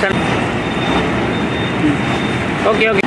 Okay okay.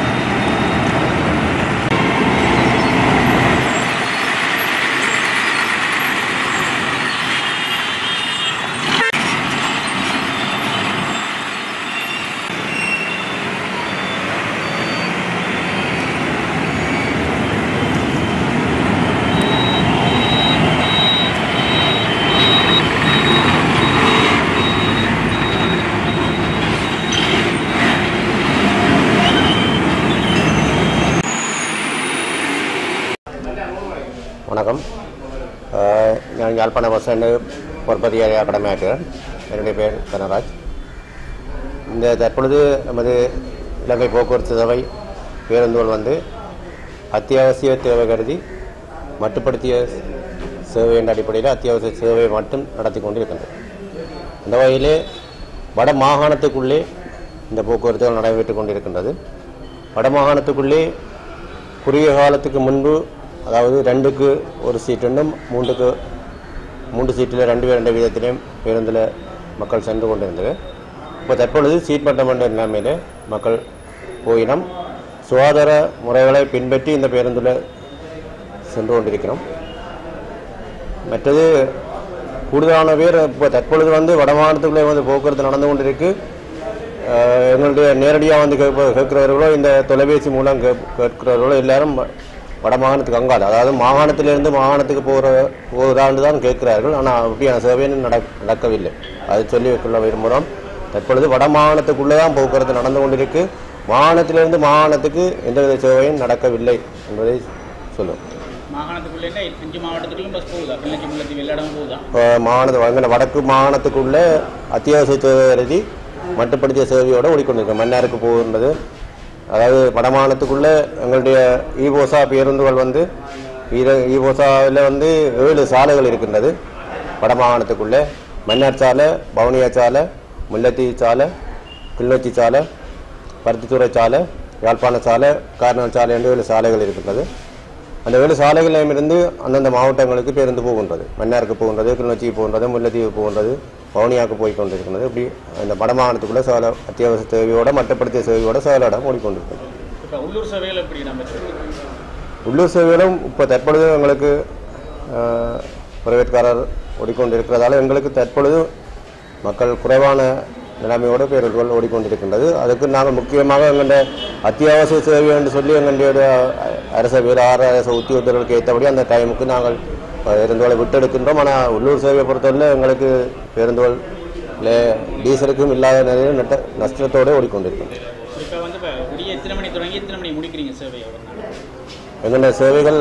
வணக்கம். நான் யாழ்ப்பாண பஸ் ஸ்டாண்டு பொறுப்பதிகாரியாக கடமையாற்றுகிறேன். என்னுடைய பேர் தனராஜ். இந்த தற்பொழுது நமது இலங்கை போக்குவரத்து சபை பேருந்துகள் வந்து அத்தியாவசிய தேவை கருதி மட்டுப்படுத்திய சேவை என்ற அடிப்படையில் அத்தியாவசிய சேவையை மட்டும் நடத்தி கொண்டு இருக்கின்றது. அந்த வகையிலே வட மாகாணத்துக்குள்ளே இந்த போக்குவரத்துகள் நடைபெற்று கொண்டிருக்கின்றது. வட மாகாணத்துக்குள்ளே குறுகிய காலத்துக்கு முன்பு, அதாவது 2க்கு 1 சீட்டுண்டும் 3 சீட்டில் 2 வீதத்திலையும் பேருந்தில் மக்கள் சென்று கொண்டிருந்தது. இப்போ தற்பொழுது சீட் மட்டம் என்ற நிலைமையில் மக்கள் போயினம் சுகாதார முறைகளை பின்பற்றி இந்த பேருந்தில் சென்று கொண்டிருக்கிறோம். மற்றது கூடுதலான பேர் இப்போ தற்பொழுது வந்து வடமாநிலத்துக்குள்ளே வந்து போக்குவரத்து நடந்து கொண்டிருக்கு. எங்களுடைய நேரடியாக வந்து கேட்கிறவர்களோ இந்த தொலைபேசி மூலம் கேட்கிறவர்களோ எல்லாரும் வட மாகாணத்துக்கு அங்காது, அதாவது மாகாணத்திலிருந்து மாகாணத்துக்கு போகிறாண்டு தான் கேட்கிறார்கள். ஆனால் அப்படியான சேவையும் நடக்கவில்லை. அது சொல்லி கொள்ள விரும்புகிறோம். தற்பொழுது வட மாகாணத்துக்குள்ளே தான் போக்குவரத்து நடந்து கொண்டிருக்கு. மாகாணத்திலிருந்து மாகாணத்துக்கு எந்தவித சேவையும் நடக்கவில்லை என்பதை சொல்லுவோம். வடக்கு மாகாணத்துக்குள்ளே அத்தியாவசிய சேவை கருதி மட்டுப்படுத்திய சேவையோடு ஓடிக்கொண்டிருக்கோம். மன்னாருக்கு போகின்றது. அதாவது வடமாகாணத்துக்குள்ளே எங்களுடைய ஈபோசா பேருந்துகள் வந்து ஈபோசாவில் வந்து 7 சாலைகள் இருக்கின்றது. வடமாகாணத்துக்குள்ளே மன்னார் சாலை, பவுனியா சாலை, முல்லைத்தீவு சாலை, கிளிநொச்சி சாலை, பருத்தித்துறை சாலை, யாழ்ப்பாண சாலை, கார்னால் சாலை என்று 7 சாலைகள் இருக்கின்றது. அந்த 7 சாலைகளிலும் இருந்து அந்தந்த மாவட்டங்களுக்கு பேருந்து போகின்றது. மன்னாருக்கு போகின்றது, கிளிநொச்சிக்கு போகின்றது, முல்லைத்தீவு போகின்றது, பவுனியாவுக்கு போய் கொண்டிருக்கிறது. இப்படி அந்த வடமாகாணத்துக்குள்ளே சேவை அத்தியாவசிய சேவையோட மட்டுப்படுத்திய சேவையோட சேவையிடம் ஓடிக்கொண்டிருக்கிறது. உள்ளூர் சேவைகள் எப்படி? உள்ளூர் சேவைகளும் இப்போ தற்பொழுது எங்களுக்கு பிரைவேட்காரர் ஓடிக்கொண்டிருக்கிறதால எங்களுக்கு தற்பொழுது மக்கள் குறைவான நிலைமையோடு பேருந்துகள் ஓடிக்கொண்டிருக்கின்றது. அதுக்கு நாங்கள் முக்கியமாக எங்களுடைய அத்தியாவசிய சேவை என்று சொல்லி எங்களுடைய அரச உத்தியோகர்களுக்கு ஏற்றபடி அந்த டைமுக்கு நாங்கள் பேருந்துகளை விட்டெடுக்கின்றோம். ஆனால் உள்ளூர் சேவையை பொறுத்தவரை எங்களுக்கு பேருந்துகள் டீசலுக்கும் இல்லாத நிலையில் நஷ்டத்தோடு ஓடிக்கொண்டிருக்கும். எங்களுடைய சேவைகள்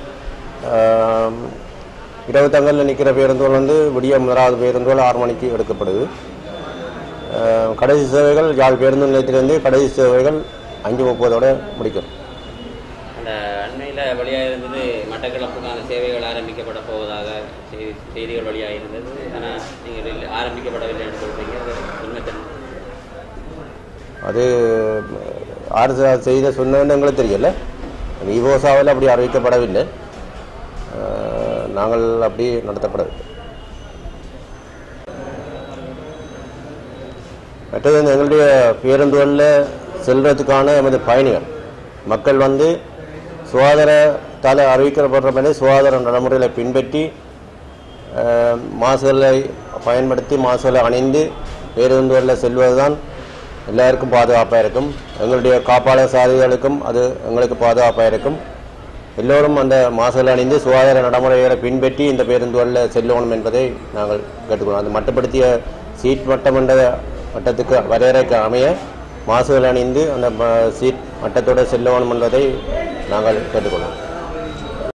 இரவு தங்கலில் நிற்கிற பேருந்துகள் வந்து விடிய முதலாவது பேருந்துகள் 6 மணிக்கு எடுக்கப்படுது. கடைசி சேவைகள் யாழ் பேருந்து நிலையத்திலிருந்து கடைசி சேவைகள் 5:30 முடிக்கும். அந்த அண்மையில் வழியாக இருந்தது மட்டக்களப்புக்கான சேவைகள் ஆரம்பிக்கப்பட போவதாக செய்திகள் வழியாக இருந்தது. ஆனால் நீங்கள் ஆரம்பிக்கப்படவில்லை என்று சொல்கிறீங்க. உண்மைத்தன் அது யார் செய்த சொன்னதுன்னு எங்களுக்கு தெரியல. ஈவோசாவில் அப்படி அறிவிக்கப்படவில்லை. நாங்கள் அப்படி நடத்தப்படவில்லை. மற்றது எங்களுடைய பேருந்துகளில் செல்வதற்கான எமது பயணிகள் மக்கள் வந்து சுகாதாரத்தால் அறிவிக்கப்படுற மாதிரி சுகாதார நடைமுறைகளை பின்பற்றி மாசுகளை பயன்படுத்தி மாசுகளை அணிந்து பேருந்துகளில் செல்வதுதான் எல்லாருக்கும் பாதுகாப்பாக இருக்கும். எங்களுடைய காப்பாளர் சாதிகளுக்கும் அது எங்களுக்கு பாதுகாப்பாக இருக்கும். எல்லோரும் அந்த மாசுகளை அணிந்து சுகாதார நடைமுறைகளை பின்பற்றி இந்த பேருந்துகளில் செல்லணும் என்பதை நாங்கள் கேட்டுக்கொள்வோம். அது மட்டுப்படுத்திய சீட் மட்டம் என்ற மட்டத்துக்கு வரையறைக்கு அமைய மாசுகள் அணிந்து அந்த சீட் மட்டத்தோடு செல்லணும் என்பதை நாங்கள் கேட்டுக்கொள்வோம்.